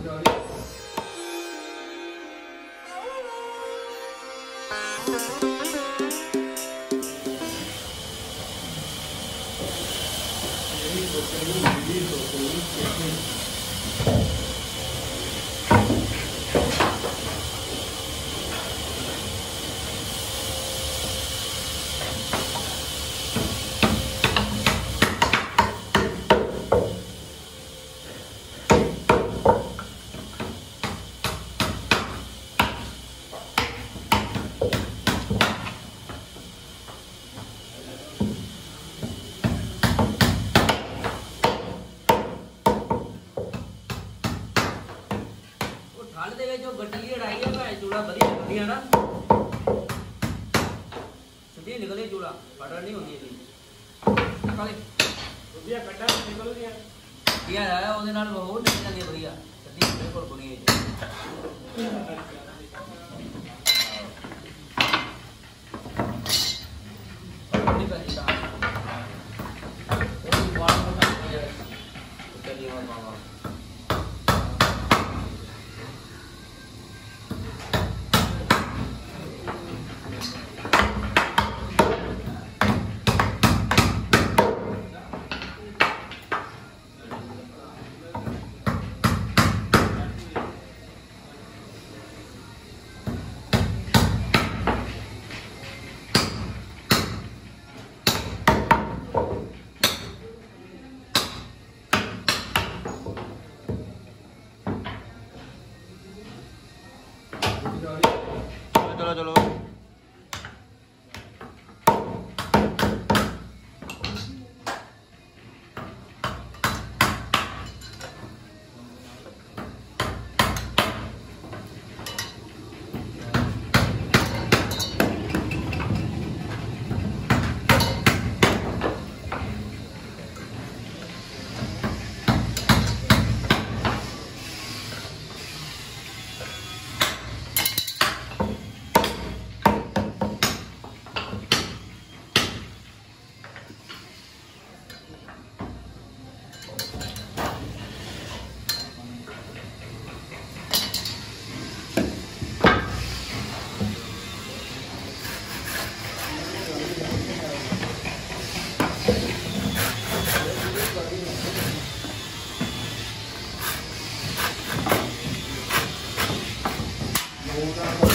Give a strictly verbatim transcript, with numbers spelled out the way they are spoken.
जो गड्डी अड़ाई है भाई चूड़ा बढ़िया गड्डी है ना सीधी निकले चूड़ा फटड़ नहीं होती है खाली बढ़िया गड्ढा निकल गया किया है ਉਹਦੇ ਨਾਲ ਬਹੁਤ ਨਿਕਲ ਜਾਂਦੀ ਹੈ बढ़िया गड्डी बिल्कुल बनी है नहीं कर दिया वो बाल को काट दिया चलिए मामा चलो चलो Hold on.